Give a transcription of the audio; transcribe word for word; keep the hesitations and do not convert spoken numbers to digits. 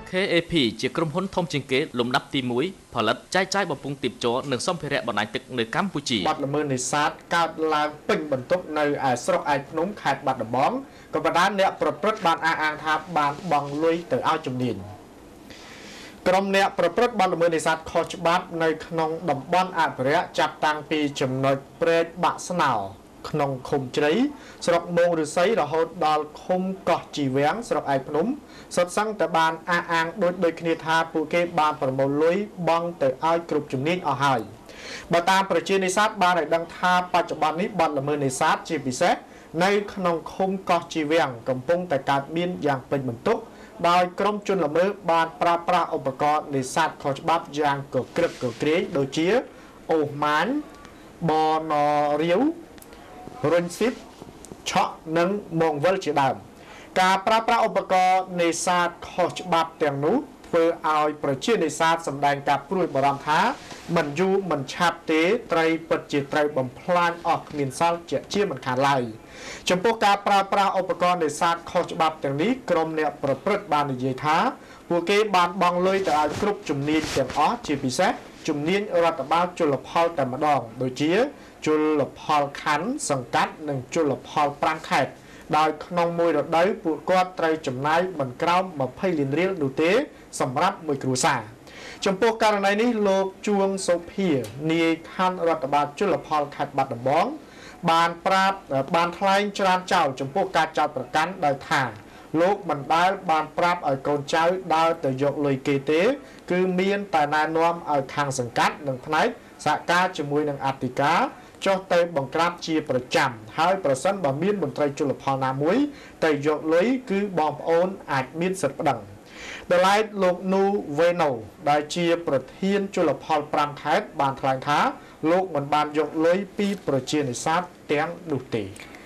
เค เอ พี ជាក្រុមហ៊ុនធំជាងគេលំដាប់ទីមួយផលិតចែកចាយបំពង់ទីបជ័រនិងសម្ភារៈបណ្ដាញទឹកនៅកម្ពុជាបាត់ល្មើសនេសាទកើតឡើងពេញបន្ទុកនៅឯស្រុកឯកភ្នំខេត្តបាត់ដំបងក៏បណ្ដាអ្នកប្រព្រឹត្តបានអះអាងថាបានបង់លុយទៅឲ្យជំនាញក្រុមអ្នកប្រព្រឹត្តបទល្មើសនេសាទខុសច្បាប់នៅក្នុងតំបន់អភិរក្សចាប់តាំងពីចំណុចព្រែកបាក់ស្នោក្នុងឃុំជ្រៃស្រុកមោងឫស្សីរហូតដល់ឃុំកោះជីវាំងស្រុកឯកភ្នំសុទ្ធសឹងតែបានអះអាងដូចដូចគ្នាថាពួកគេបានប្រមូលលុយបង់ទៅឲ្យគ្រប់ជំនាញអស់ហើយបើតាមប្រជានេសាទបានឲ្យដឹងថាបច្ចុប្បន្ននេះបទល្មើសនេសាទជាពិសេសនៅក្នុងឃុំកោះជីវាំងកំពុងតែកើតមានយ៉ាងពេញបន្ទុកដោយក្រុមជនល្មើសបានប្រើប្រាស់ឧបករណ៍នេសាទខុសច្បាប់យ៉ាងកក្រឹបកក្រែងដូចជាអូសម៉ាញបនរាវរុញស៊ីបឆក់និងមងវិលជាដើមការប្រើប្រាស់ឧបករណ៍នេសាទខុសច្បាប់ទាំងនោះធ្វើឲ្យប្រជានេសាទសម្ដែងការព្រួយបារម្ភថាមិនយូរមិនឆាប់ទេត្រីពិតជាត្រូវបំផ្លាញអស់គ្មានសល់ជាជាមិនខានឡើយចំពោះការប្រើប្រាស់ឧបករណ៍នេសាទខុសច្បាប់ទាំងនេះក្រុមអ្នកប្រព្រឹត្តបាននិយាយថាពួកគេបានបង់លុយទៅឲ្យគ្រប់ជំនាញទាំងអស់ជាពិសេសជំនាញរដ្ឋបាលជលផលតែម្ដងដូចជាជលផលខណ្ឌសង្កាត់និងជលផលប្រាំងខេត្តដោយក្នុងមួយរដូវពួកគាត់ត្រូវចំណាយមិនក្រោមម្ភៃលានរៀលនោះទេសម្រាប់មួយគ្រួសារចំពោះករណីនេះលោកជួងសុភានាយខណ្ឌរដ្ឋបាលជលផលខេត្តបាត់ដំបងបានប្រាប់បានថ្លែងច្រានចោលចំពោះការចោទប្រកាន់ដោយថាលោកមិនដែលបានប្រាប់ឲ្យកូនចៅដើរទៅយកលុយគេទេគឺមានតែណែនាំឲ្យខាងសង្កាត់និងផ្នែកសហការជាមួយនឹងអធិការចុះទៅបង្ក្រាបជាប្រចាំហើយប្រសិនបើមានមន្ត្រីជលផលណាមួយទៅយកលុយគឺបងប្អូនអាចមានសិទ្ធិប្តឹងដោយឡែកលោកនូវេណូដែលជាប្រធានជលផលប្រាំខេត្តបានថ្លែងថាលោកមិនបានយកលុយពីប្រជានេសាទទាំងនោះទេ